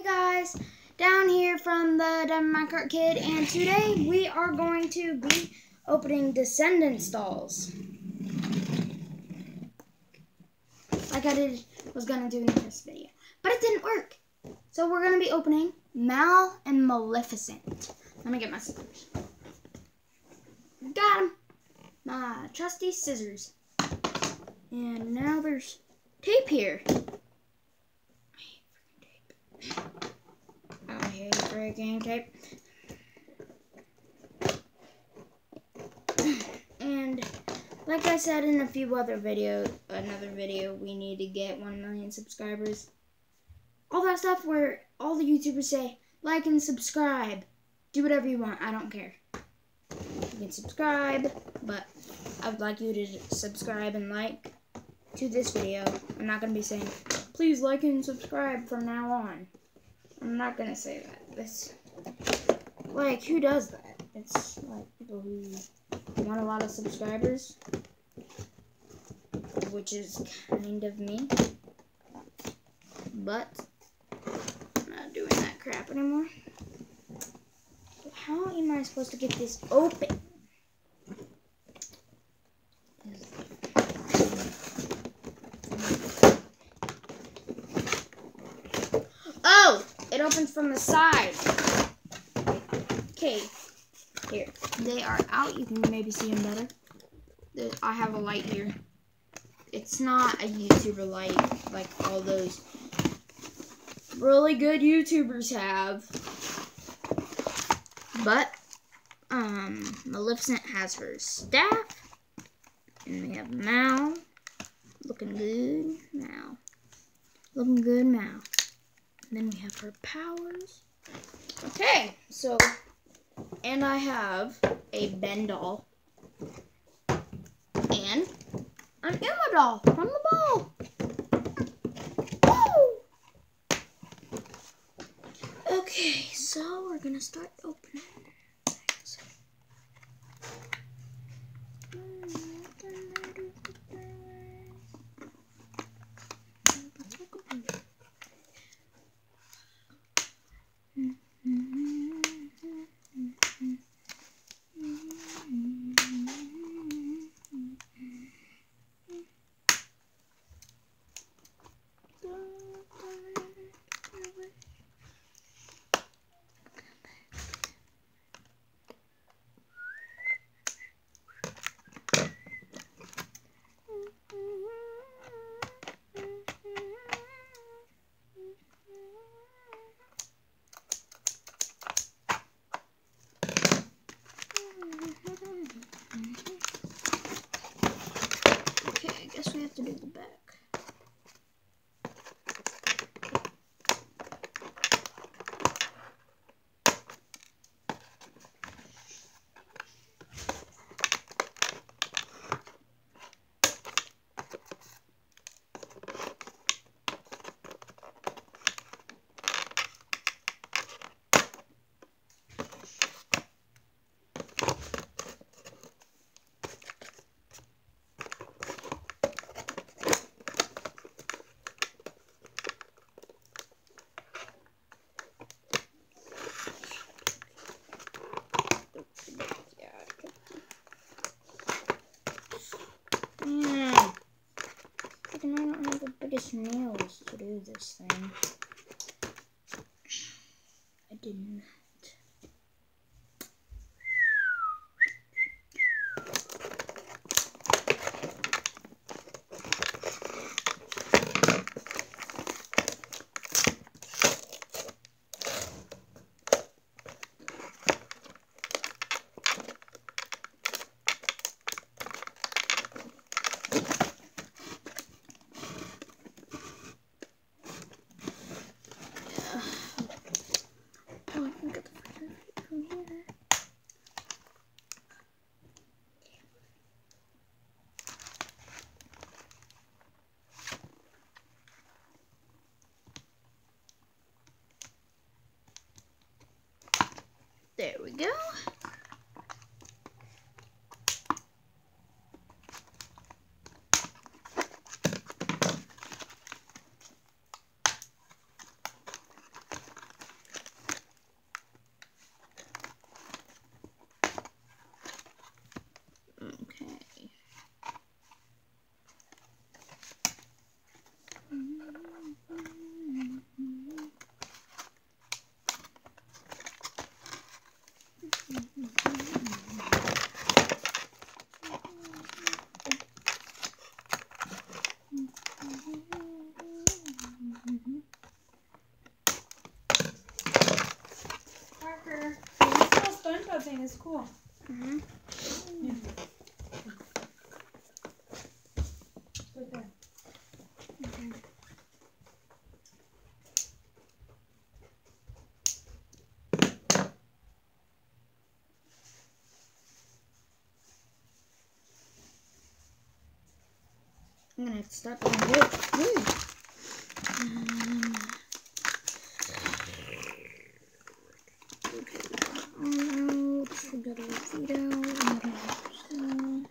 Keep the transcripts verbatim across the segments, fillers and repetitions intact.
Hey guys, down here from the Diamond Minecart Kid, and today we are going to be opening Descendants dolls. Like I did, was gonna do in the first video, but it didn't work. So we're gonna be opening Mal and Maleficent. Let me get my scissors. Got 'em. My trusty scissors. And now there's tape here. I hate freaking tape. And like I said in a few other videos, another video, we need to get one million subscribers. All that stuff where all the YouTubers say, like and subscribe. Do whatever you want. I don't care. You can subscribe, but I would like you to subscribe and like to this video. I'm not going to be saying, please like and subscribe from now on. I'm not going to say that. This, like, who does that? It's like people who want a lot of subscribers, which is kind of me. But I'm not doing that crap anymore. How am I supposed to get this open? Oh, it opens from the side. Okay, here. They are out. You can maybe see them better. There's, I have a light here. It's not a YouTuber light like all those really good YouTubers have. But, um, Maleficent has her staff. And we have Mal. Looking good. Mal. Looking good, Mal. And then we have her powers. Okay, so, and I have a Ben doll. And an Emma doll from the ball. Woo! Okay, so we're gonna start opening. Okay, I guess we have to do the back. Mm. I don't have the biggest nails to do this thing. I didn't. There we go. longer. This little SpongeBob thing is cool. Mm-hmm. Yeah. Right there. Okay. I'm gonna have to stop doing this. Woo. Um, oh, we got a Vito. We got a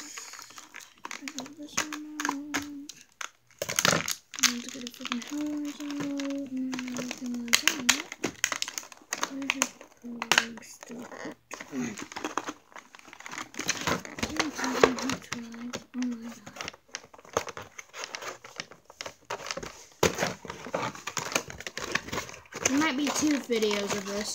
this one out. Let's get a freaking hose out. And everything like that. Where's his big stuff? Oh my god. There might be two videos of this.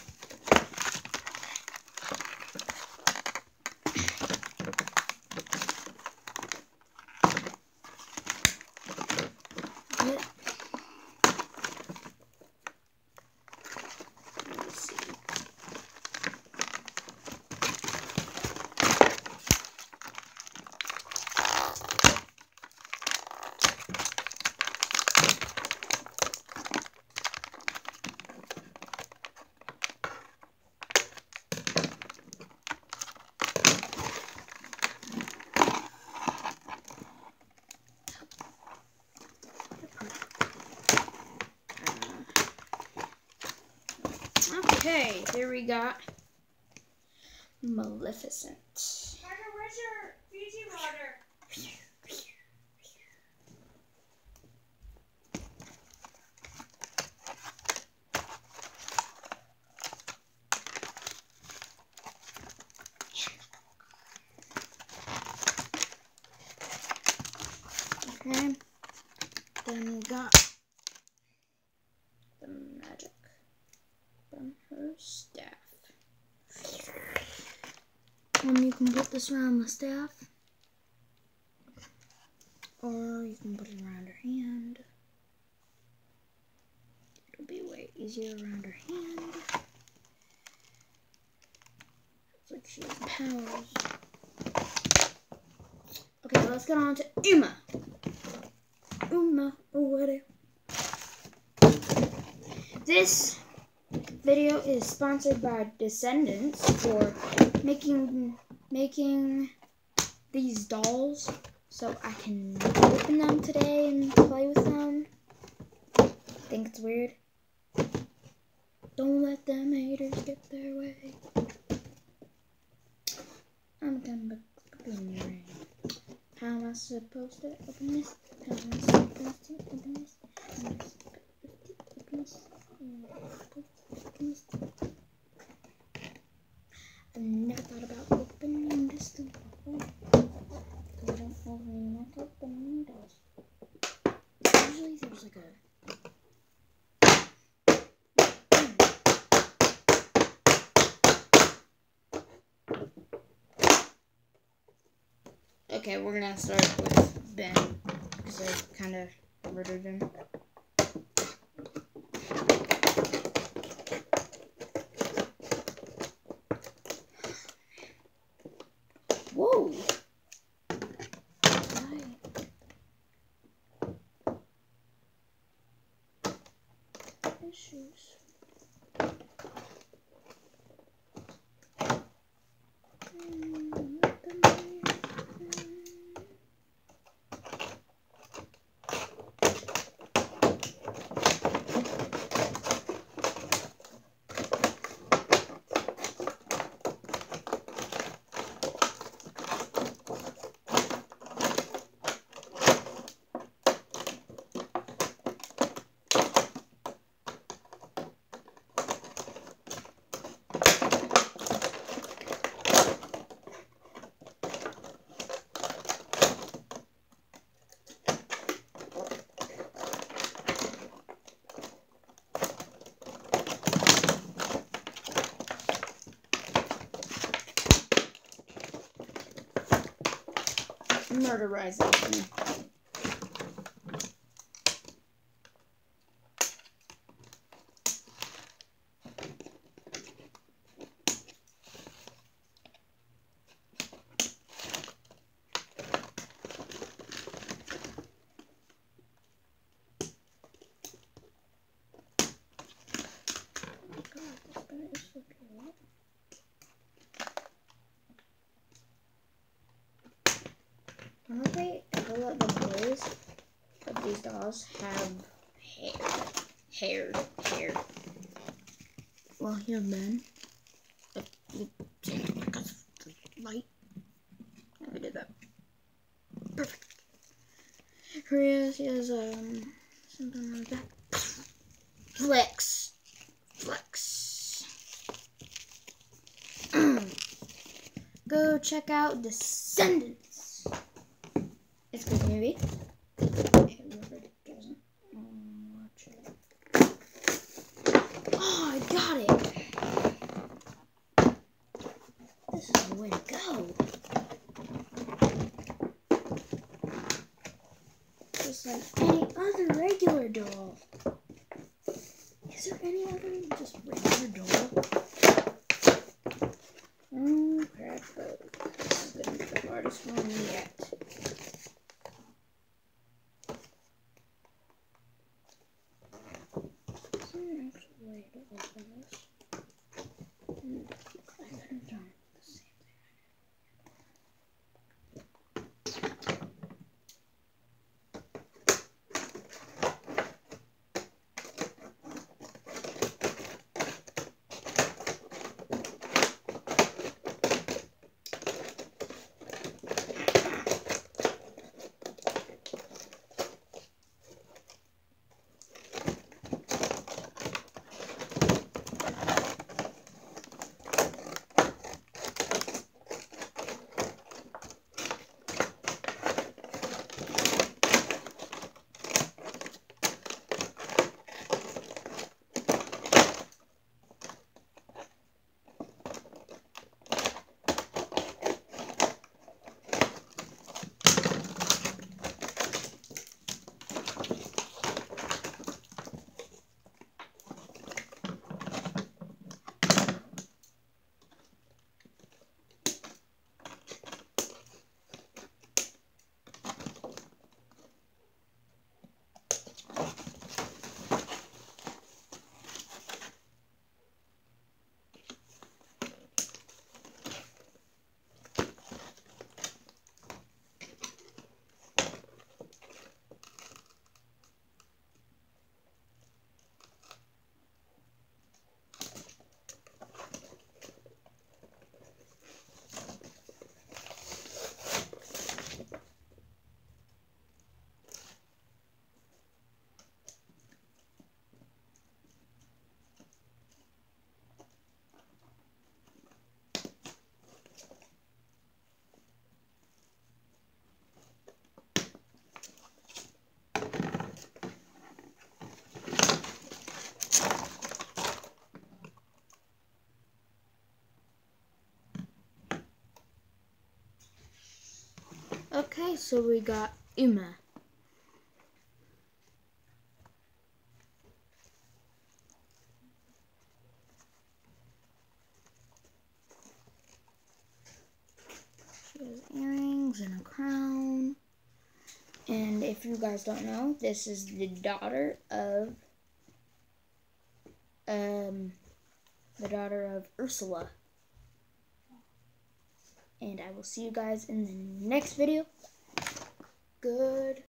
Okay, here we got Maleficent. Parker, where's your Fiji water? Okay, then we got the magic from her staff. And you can put this around the staff, or you can put it around her hand. It'll be way easier around her hand. It's like she has powers. Okay, let's get on to Uma. Uma, oh what it. This video is sponsored by Descendants for making making these dolls so I can open them today and play with them. Think it's weird? Don't let them haters get their way. I'm gonna be rain. How am I supposed to open this? How am I supposed to open this? How am I supposed to open this? How am I supposed to open this? I've never thought about opening this thing before. Because I don't really like opening doors. Usually there's like a... Okay, we're gonna start with Ben, because I kind of murdered him. Whoa! Right. Issues. Murderization. Why don't they ever let the boys of these dolls have hair? Hair. Hair. Well, here, Ben. Light. I did that. Perfect. Here he has um something on his back. Flex. Flex. Go check out Descendants. It's a good movie. Whoever doesn't watch it. Oh, I got it. This is the way to go. Just like any other regular doll. Is there any other just regular doll? Oh crap, this is gonna be the hardest one yet. Is there an actual way to open this? And I could have done the same thing. Okay, so we got Uma. She has earrings and a crown. And if you guys don't know, this is the daughter of um the daughter of Ursula. And I will see you guys in the next video. Good.